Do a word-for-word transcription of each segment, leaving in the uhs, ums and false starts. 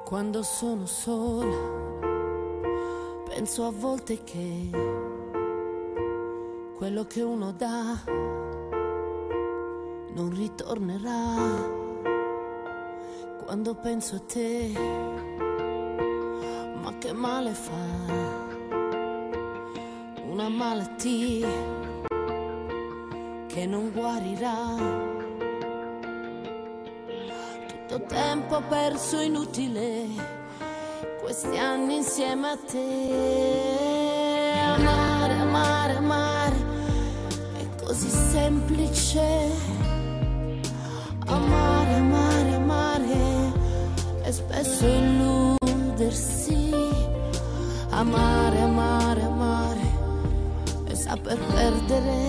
Quando sono sola, penso a volte che quello che uno dà non ritornerà. Quando penso a te, ma che male fa una malattia che non guarirà. Tutto tempo perso inutile, questi anni insieme a te. Amare, amare, amare è così semplice. Amare, amare, amare e spesso illudersi. Amare, amare, amare e saper perdere.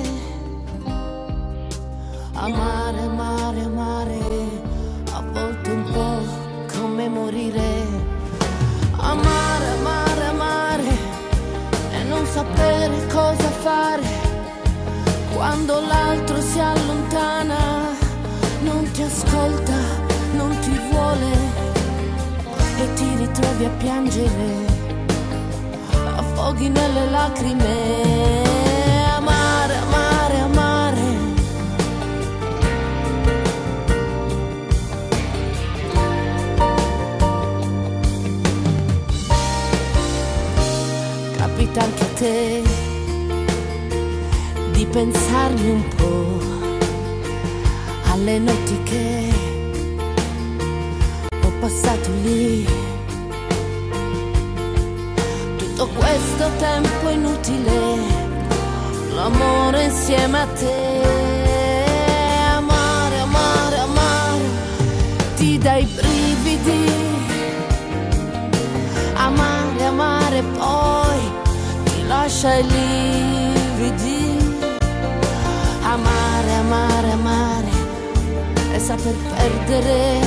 Amare, amare, amare a volte un po' come morire. Amare, amare, amare e non sapere cosa fare quando l'altro si allontana, non ti ascolta, non ti vuole e ti ritrovi a piangere, affoghi nelle lacrime. Amare, amare, amare capita anche a te di pensarmi un po' alle notti che ho passato lì, tutto questo tempo inutile, l'amore insieme a te. Amare, amare, amare ti dà i brividi. Amare, amare poi ti lascia i lividi. Amare, amare, amare e saper perdere.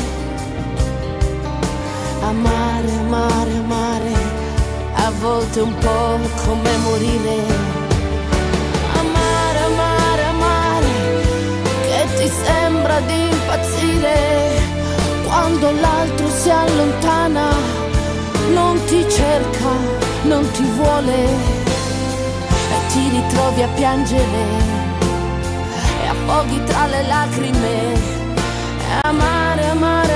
Amare, amare, amare a volte un po' come morire. Amare, amare, amare che ti sembra di impazzire quando l'altro si allontana, non ti cerca, non ti vuole e ti ritrovi a piangere e affoghi tra le lacrime. Amare, amare